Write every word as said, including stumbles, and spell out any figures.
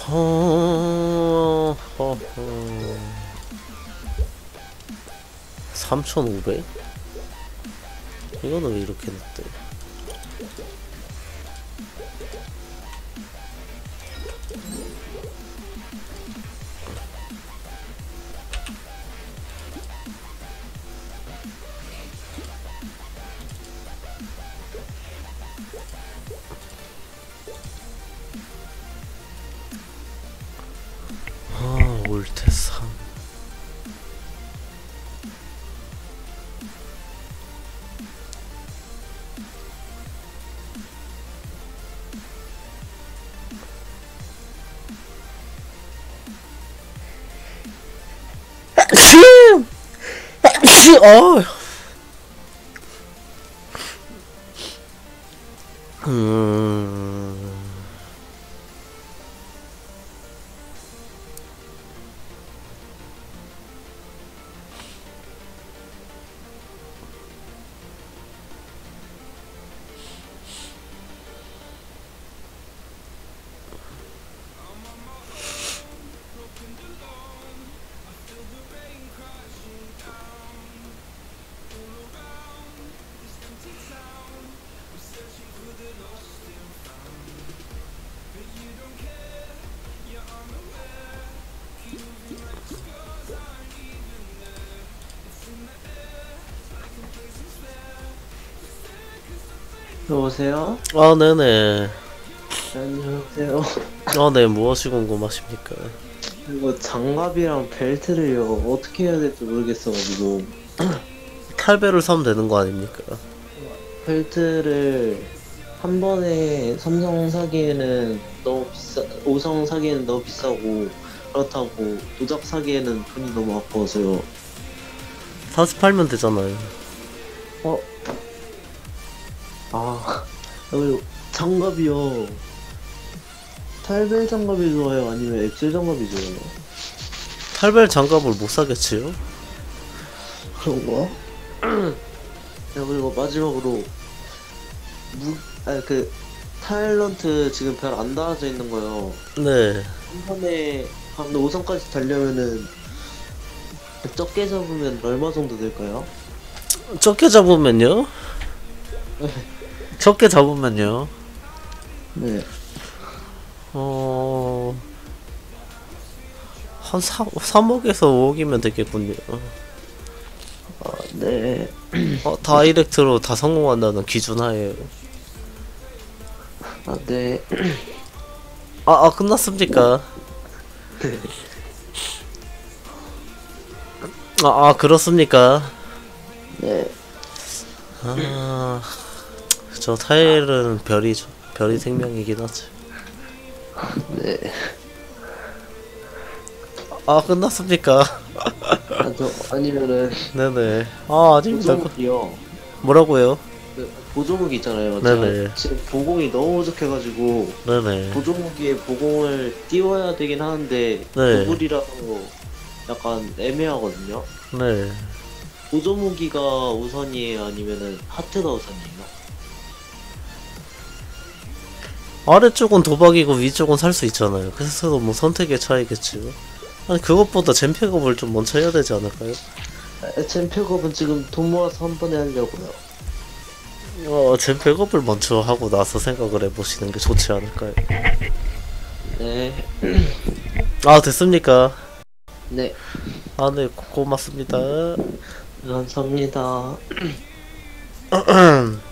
허... 허허... 삼천오백? 이거는 왜 이렇게 늦대? 아, 올테산. 어. 음. 여보세요? 아, 네네. 안녕하세요. 아, 네, 무엇이 궁금하십니까? 이거 장갑이랑 벨트를요, 어떻게 해야 될지 모르겠어가지고. 탈배를 사면 되는 거 아닙니까? 벨트를 한 번에 삼성 사기에는 너무 비싸, 오성 사기에는 너무 비싸고, 그렇다고 도작 사기에는 돈이 너무 아까워서요. 사서 팔면 되잖아요. 어? 아, 여기 장갑이요. 탈벨 장갑이 좋아요? 아니면 엑셀 장갑이 좋아요? 탈벨 장갑을 못 사겠지요? 그런가? 야, 그리고 마지막으로 무, 아니 그 타일런트 지금 별 안 닿아져 있는 거요. 네. 한 번에 한 오 성까지 달려면은 적게 잡으면 얼마 정도 될까요? 적게 잡으면요? 적게 잡으면요? 네. 어... 한 삼억에서 오억이면 되겠군요. 아, 네. 어, 다이렉트로 다 성공한다는 기준 하에요. 아, 네. 아, 아, 끝났습니까? 네. 아, 아, 그렇습니까? 네. 아, 저 타일은 별이죠. 별이 생명이긴 하지. 네. 아, 끝났습니까? 아, 저 아니면은 네네. 아, 아닙니다. 그- 보조무기요. 뭐라고요? 그 보조무기 있잖아요. 네네. 제가 지금 보공이 너무 부족해가지고 네네. 보조무기에 보공을 띄워야 되긴 하는데 네. 도불이라서 약간 애매하거든요. 네. 보조무기가 우선이에요? 아니면은 하트가 우선이에요? 아래쪽은 도박이고 위쪽은 살 수 있잖아요. 그래서 뭐 선택의 차이겠지요. 아니, 그것보다 젠팩업을 좀 먼저 해야 되지 않을까요? 젠팩업은 지금 돈 모아서 한 번에 하려고요. 어, 젠팩업을 먼저 하고 나서 생각을 해보시는 게 좋지 않을까요? 네. 아, 됐습니까? 네. 아, 네, 고, 고맙습니다. 감사합니다.